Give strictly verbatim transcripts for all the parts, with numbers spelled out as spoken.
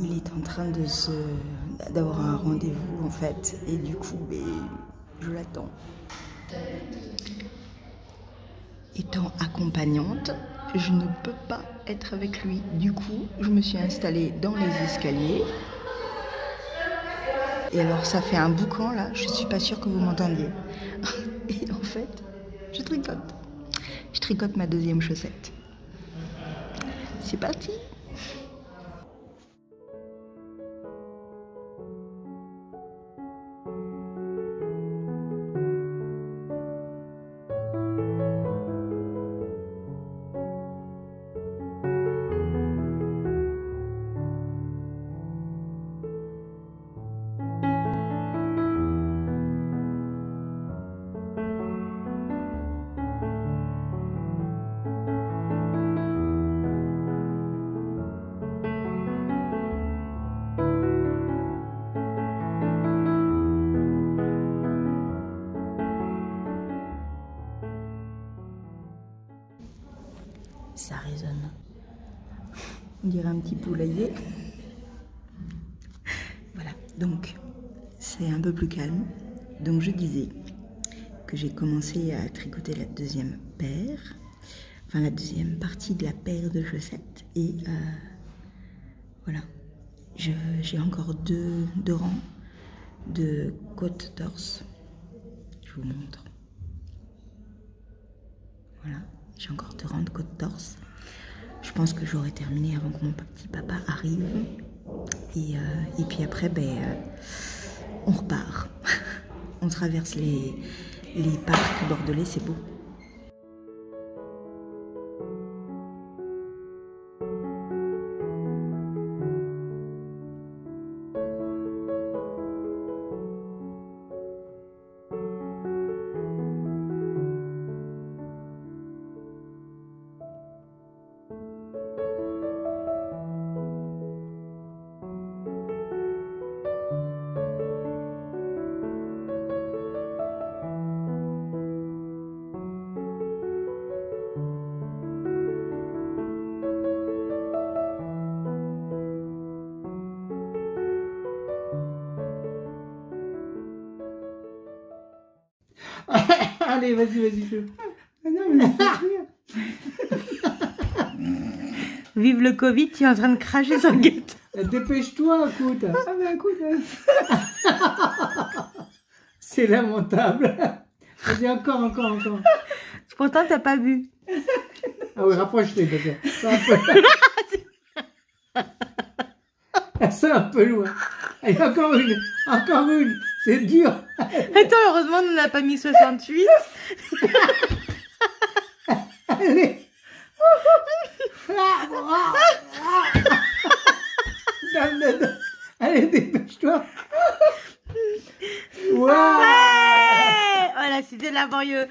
il est en train de se d'avoir un rendez-vous en fait, et du coup, ben, je l'attends. Étant accompagnante, je ne peux pas être avec lui. Du coup, je me suis installée dans les escaliers. Et alors, ça fait un boucan là, je suis pas sûre que vous m'entendiez. Et en fait, je tricote. Je tricote ma deuxième chaussette. C'est parti! Ça résonne. On dirait un petit poulailler. Voilà, donc c'est un peu plus calme. Donc je disais que j'ai commencé à tricoter la deuxième paire, enfin la deuxième partie de la paire de chaussettes. Et euh, voilà, j'ai encore deux, deux rangs de côte-torse. Je vous montre. Voilà, j'ai encore deux rangs de côte-torse. Je pense que j'aurai terminé avant que mon petit papa arrive. Et, euh, et puis après, ben, euh, on repart. On traverse les, les parcs bordelais, c'est beau. Allez, vas-y, vas-y, fais. Ah non, mais Vive le Covid, tu es en train de cracher sur le gâteau. dépêche-toi, écoute. Ah ben écoute. C'est lamentable. Vas-y, encore, encore, encore. Pourtant, t'as pas bu. Ah oui, rapproche-toi, c'est un peu... C'est un peu loin. Allez, encore une, encore une. C'est dur. Attends, heureusement, on n'a pas mis soixante-huit. Allez. Allez, dépêche-toi. Wow. Ouais, voilà, c'était laborieux.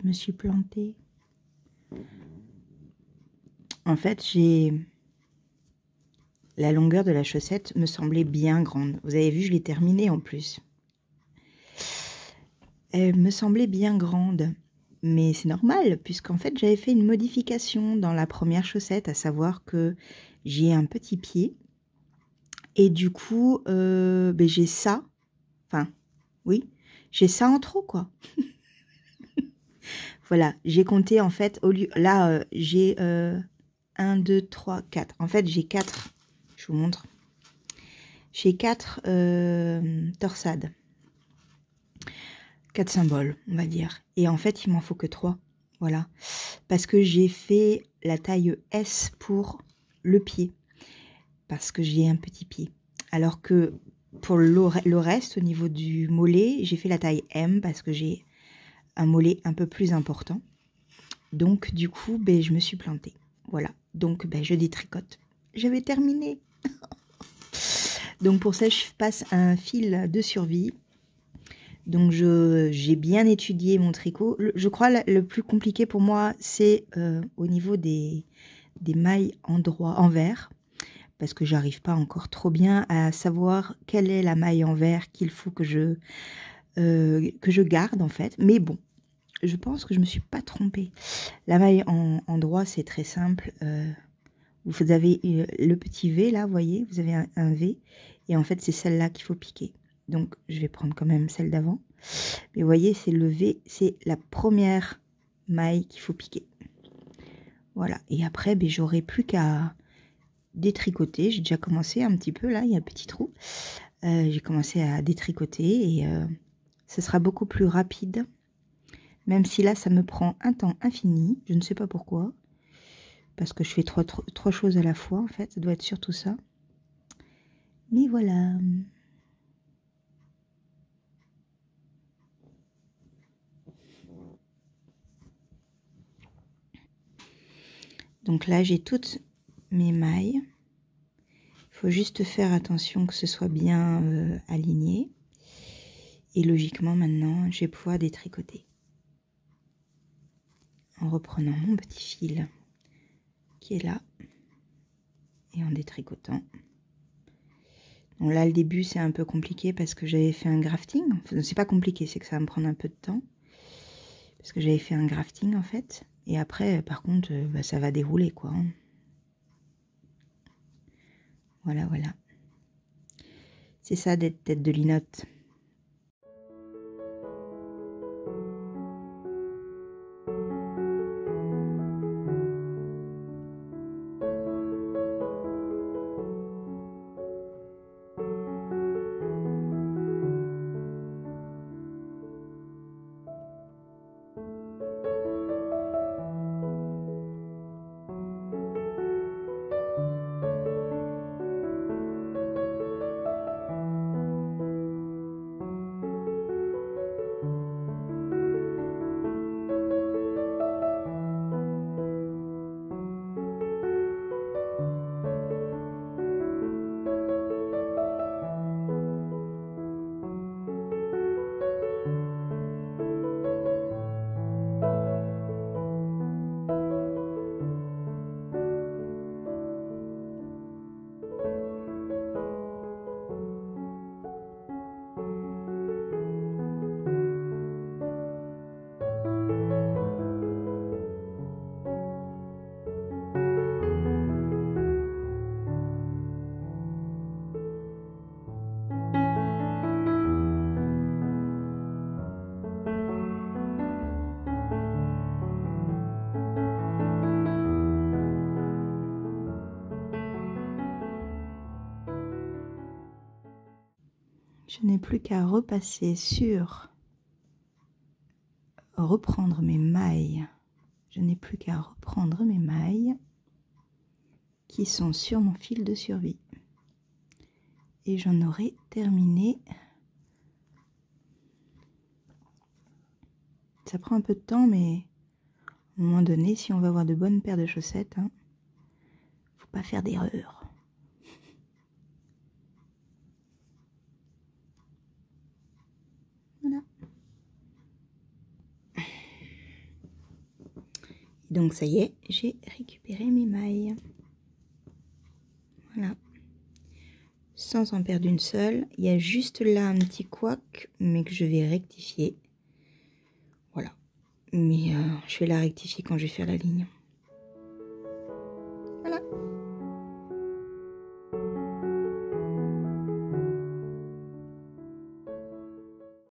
je me suis plantée. En fait, j'ai... La longueur de la chaussette me semblait bien grande. Vous avez vu, je l'ai terminée en plus. Elle me semblait bien grande. Mais c'est normal, puisqu'en fait, j'avais fait une modification dans la première chaussette, à savoir que j'ai un petit pied. Et du coup, euh, ben j'ai ça. Enfin, oui, j'ai ça en trop, quoi. Voilà, j'ai compté, en fait, au lieu... Là, euh, j'ai euh, un, deux, trois, quatre. En fait, j'ai quatre. Je vous montre. J'ai quatre euh, torsades. Quatre symboles, on va dire. Et en fait, il m'en faut que trois. Voilà. Parce que j'ai fait la taille S pour le pied. Parce que j'ai un petit pied. Alors que pour le reste, au niveau du mollet, j'ai fait la taille M parce que j'ai un mollet un peu plus important. Donc, du coup, ben, je me suis plantée. Voilà. Donc, ben, je détricote. J'avais terminé. Donc, pour ça, je passe un fil de survie. Donc, j'ai bien étudié mon tricot. Le, je crois le, le plus compliqué pour moi, c'est euh, au niveau des, des mailles en droit, envers. Parce que j'arrive pas encore trop bien à savoir quelle est la maille envers qu'il faut que je, euh, que je garde, en fait. Mais bon, je pense que je me suis pas trompée. La maille en, en droit, c'est très simple. Euh, vous avez le petit V, là, vous voyez, vous avez un, un V. Et en fait, c'est celle-là qu'il faut piquer. Donc, je vais prendre quand même celle d'avant. Mais vous voyez, c'est le V, c'est la première maille qu'il faut piquer. Voilà. Et après, ben, j'aurai plus qu'à détricoter. J'ai déjà commencé un petit peu, là, il y a un petit trou. Euh, J'ai commencé à détricoter et euh, ce sera beaucoup plus rapide. Même si là, ça me prend un temps infini. Je ne sais pas pourquoi. Parce que je fais trois, trois, trois choses à la fois, en fait. Ça doit être surtout ça. Mais voilà. Donc là, j'ai toutes mes mailles. Il faut juste faire attention que ce soit bien euh, aligné. Et logiquement, maintenant, je vais pouvoir détricoter. En reprenant mon petit fil qui est là. Et en détricotant. Donc là, le début, c'est un peu compliqué parce que j'avais fait un grafting. Enfin, c'est pas compliqué, c'est que ça va me prendre un peu de temps. Parce que j'avais fait un grafting, en fait. Et après, par contre, euh, bah, ça va dérouler, quoi. Hein. Voilà, voilà. C'est ça d'être tête de linotte. Je n'ai plus qu'à repasser sur reprendre mes mailles. Je n'ai plus qu'à reprendre mes mailles qui sont sur mon fil de survie. Et j'en aurai terminé. Ça prend un peu de temps, mais à un moment donné, si on veut avoir de bonnes paires de chaussettes, hein, faut pas faire d'erreur. Voilà. Donc ça y est, j'ai récupéré mes mailles. Voilà. Sans en perdre une seule. Il y a juste là un petit couac, mais que je vais rectifier. Voilà. Mais euh, je vais la rectifier quand je vais faire la ligne.